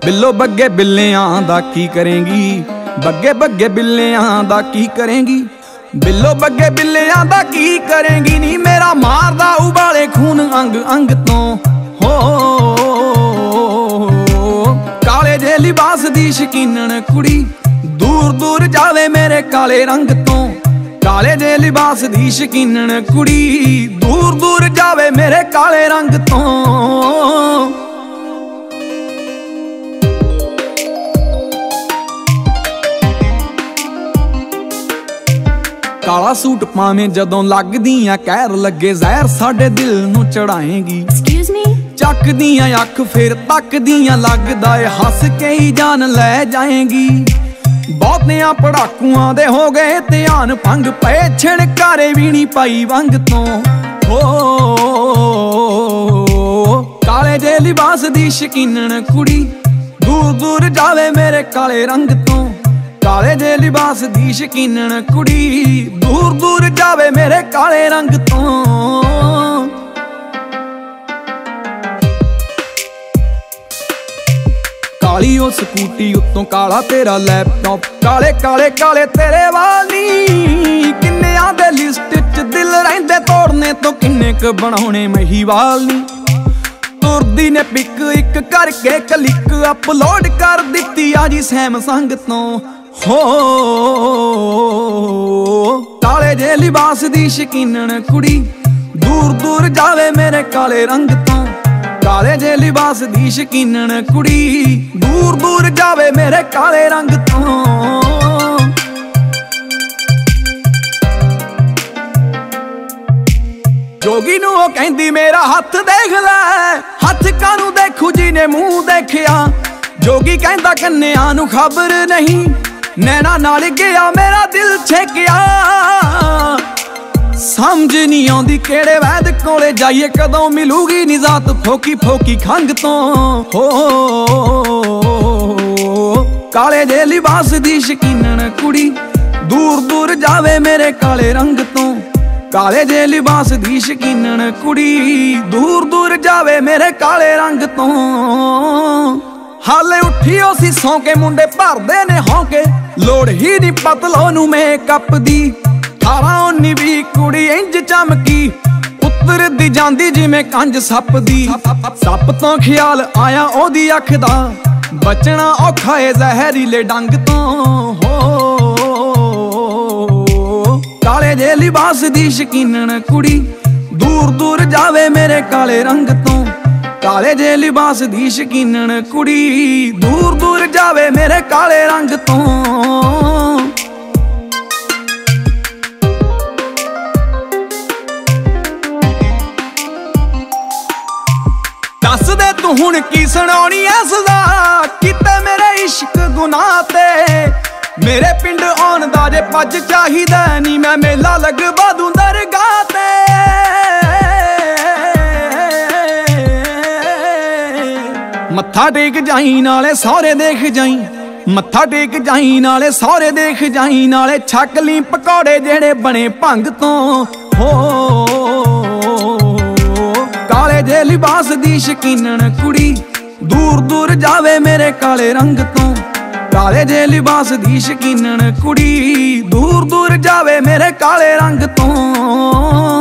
बिल्लो बग्गे बिल्लियां दा की करेंगी, बग्गे बग्गे बिल्लियां दा की करेंगी, बिल्लो बग्गे बिल्लियां दा की करेंगी। नी मेरा मारदा उबाले खून अंग अंग तो हो, काले जे लिबास दी शकीनन कुड़ी दूर दूर जावे मेरे काले रंग तो, काले जे लिबास दी शकीनन कुड़ी दूर दूर जावे मेरे काले रंग तो। काला सूट पावें जदों लगदियां कहर लगे जहर साडे दिल नूं चढ़ाएंगी। चकदियां अख फिर तकदियां लगदा ए हस के ही जान लै जाएंगी। बहुतियां पड़ाकुआं दे हो गए ध्यान भंग पे छिड़कारे भी नहीं पाई वंग तो हो, काले जे लिबास दी शकीनन कुड़ी दूर दूर जावे मेरे काले रंग तो, काले जे लिबास दी शकीनन कुड़ी दूर दूर जावे मेरे काले रंग तो। काली ओ स्कूटी उत्तों काला तेरा लैपटॉप, काले काले काले तेरे वाली किन्नियां दे लिस्ट च दिल रहिंदे तोड़ने तो किन्ने क बनाउणे महीवाल नी। तुरदी ने पिक एक करके क्लिक अपलोड कर दित्ती आजी सैमसंग तो हो, काले जे लिबास दी शकीनन कुड़ी दूर दूर जावे मेरे काले रंग तो, काले जे लिबास दी शकीनन कुड़ी दूर दूर जावे मेरे काले रंग तो। जोगी नू ओ कहंदी मेरा हथ देख लै, हथ कानू देखू जी ने मुंह देखिया। जोगी कहंदा कन्या नू खबर नहीं, नैना नाल गया मेरा दिल छेकिया। समझ नहीं आउंदी केड़े वैद कोले जाइए, कदों मिलूगी निजात फोकी फोकी खंग तो हो, काले जे लिबास दी शकीनन कुड़ी दूर दूर जावे मेरे काले रंग तो, काले जे लिबास दी शकीनन कुड़ी दूर दूर जावे मेरे काले रंग तो। हाले उठियो सी सौ के मुंडे भरदे ने होके, लोड़ ही नहीं पतलो नू मेकअप दी। 18-19 भी कुड़ी इंज चमकी उतर दी जांदी जिवें कंज सप दी। सप तो ख्याल आया ओदी अख दा, बचना औखा है जहरीले डंग तो हो, काले जे लिबास दी शकीनन कुड़ी दूर दूर जावे मेरे काले रंग तो, काले जे लिबास दी शकीनन कुड़ी दूर दूर जावे मेरे काले रंग तो। दस दे तू हुण की सुनाउणी ऐ सज़ा, किते मेरे इश्क गुनाह ते। मेरे पिंड आउण दा जे पज चाहीदा नी, मैं मेला लगवा दूं दरगाह ते। मत्था टेक जाई नाले सौरे देख जाई, मत्था टेक जाई नाले सौरे देख जाई, नाले छक ली पकौड़े जेड़े बने भंग तो हो, काले जे लिबास दी शकीनन कुड़ी दूर दूर जावे मेरे काले रंग तो, काले जे लिबास दी शकीनन कुड़ी दूर दूर जावे मेरे काले रंग तो।